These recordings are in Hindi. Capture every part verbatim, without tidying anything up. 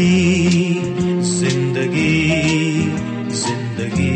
जिंदगी जिंदगी जिंदगी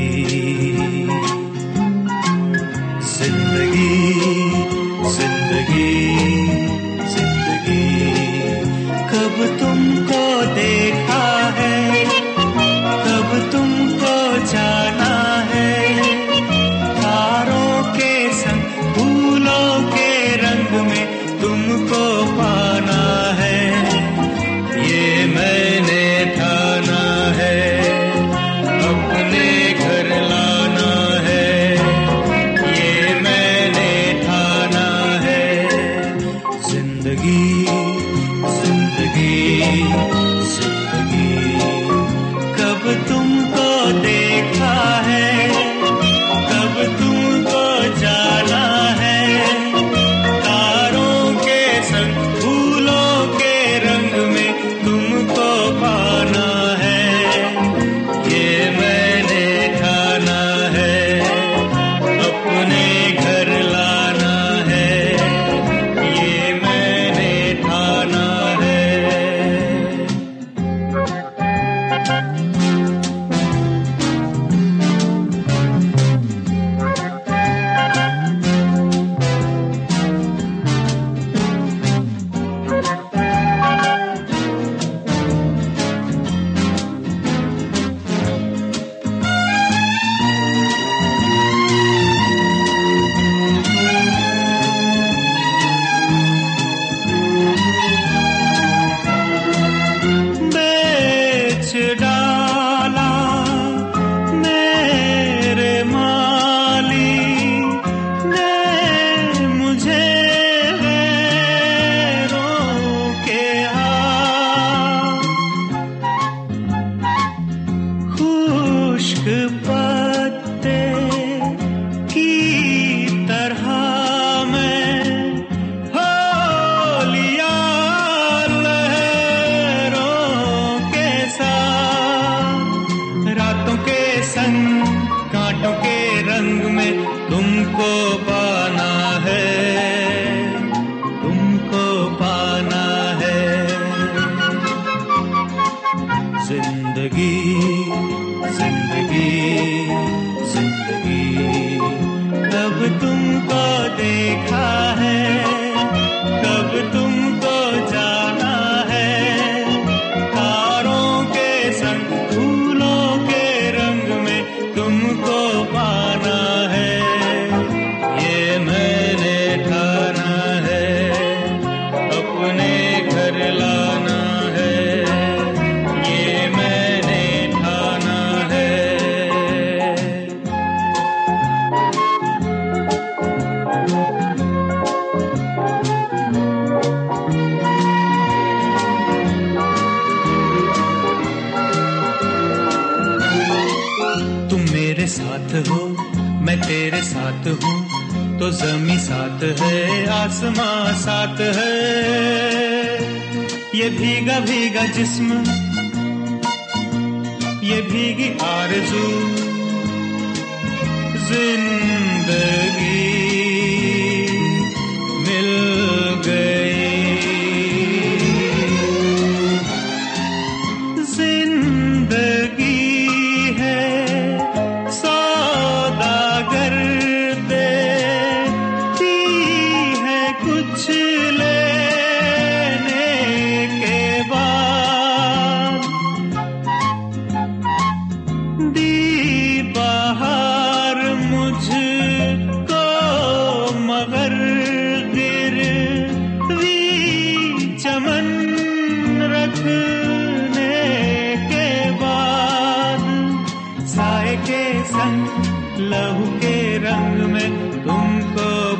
जिंदगी जिंदगी जिंदगी कब तुमको देखा है, कब तुमको जाना है, तारों के संग फूलों के रंग में तुमको पाना है, ये मैंने ठाना है, अपने घर लाना है, ये मैंने ठाना है। जिंदगी जिंदगी जिंदगी कब तुमको देखा है, कब तुमको जाना है, तारों के संग फूलों के रंग में तुमको पाना है, ये मैंने ठाना है, अपने घर लाना है, ये मैंने ठाना है। बेच डाला मेरे माली ने मुझे गैरों के हाथ, खुश्क पत्ते की तरह मैं हो लिया लहरों के साथ, रातों के संग कांटों के रंग में तुमको पाना है, तुमको पाना है। जिंदगी जिंदगी जिंदगी कब तुमको देखा है, कब तुमको जाना है, तारों के संग फूलों के रंग में तुमको पाना है, ये मैंने ठाना है, अपने घर लाना है, ये मैंने ठाना है। तुम मेरे साथ हो, मैं तेरे साथ हूँ, तो ज़मीं साथ है, आसमां साथ है, ये भीगा भीगा जिस्म, ये भीगी आरज़ू, जिंदगी मिल गई, जिंदगी है सौदागर देती है कुछ लेने के बाद, दी बहार मुझको मगर गिरवी चमन रखने के बाद, साए के संग लहू के रंग में तुमको